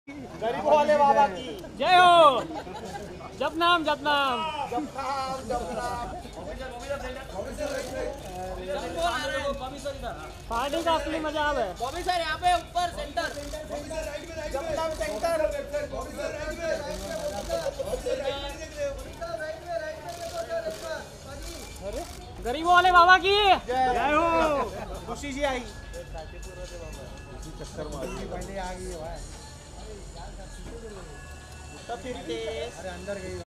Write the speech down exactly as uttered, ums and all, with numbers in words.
गरीबों वाले बाबा की जय हो। जप नाम जप नाम जप नाम जप नाम। पार्टी का असली मजा अब है। बॉबी सर यहाँ पे ऊपर सेंटर। जप नाम सेंटर। गरीबों वाले बाबा की जय हो। खुशी जी आई चक्कर मारी पहले आ गई है। तो फिर अरे अंदर गई।